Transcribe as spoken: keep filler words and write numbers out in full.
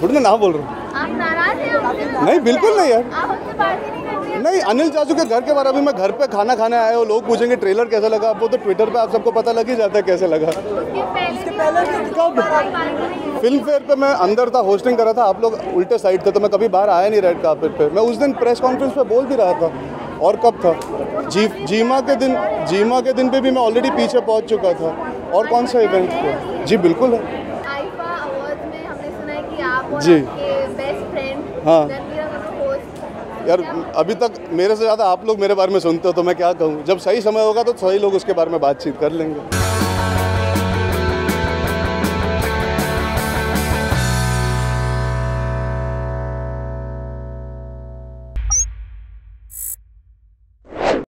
थोड़ी ना ना बोल रहा हूँ। आप नाराज हैं? नहीं बिल्कुल नहीं यार, आप हमसे बात ही नहीं कर रहे हैं। नहीं। अनिल चाचू के घर के बारे में मैं घर पे खाना खाने आया हूँ, लोग पूछेंगे ट्रेलर कैसा लगा, वो तो ट्विटर पे आप सबको पता लग ही जाता है कैसे लगा। उसके पहले भी कब? फिल्म फेयर पे मैं अंदर था, होस्टिंग कर रहा था, आप लोग उल्टे साइड थे, तो मैं कभी बाहर आया नहीं रेड कार्पेट पे। मैं उस दिन प्रेस कॉन्फ्रेंस पे बोल भी रहा था। और कब था? जी जीमा के दिन, जीमा के दिन पे भी मैं ऑलरेडी पीछे पहुंच चुका था। और कौन सा इवेंट था? जी बिल्कुल है। आईफा अवार्ड्स में हमने सुना है कि आप और जी। आपके बेस्ट फ्रेंड हाँ। रणवीर दोनों होस्ट। यार अभी तक मेरे से ज़्यादा आप लोग मेरे बारे में सुनते हो, तो मैं क्या कहूँ। जब सही समय होगा तो सही लोग उसके बारे में बातचीत कर लेंगे।